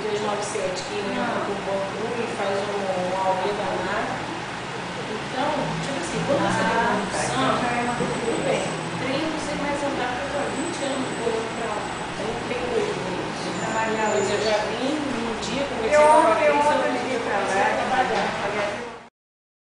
297 que entra com o banco e faz uma aulinha danada. Então, tipo assim, quando você tem uma noção, tudo bem, treino você começa a andar por 20 anos correndo pra lá. Eu não tenho hoje. Mas eu já vim num dia, comecei a trabalhar.